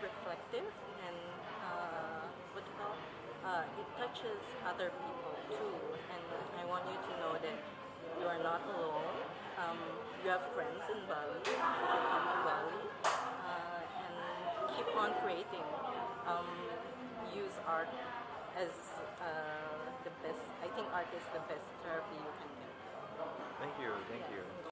reflective and what do you call it touches other people too. And I want you to know that you are not alone. You have friends in Bali. If you come to Bali, and keep on creating. Use art as the best. I think art is the best therapy you can get. Thank you. Thank you.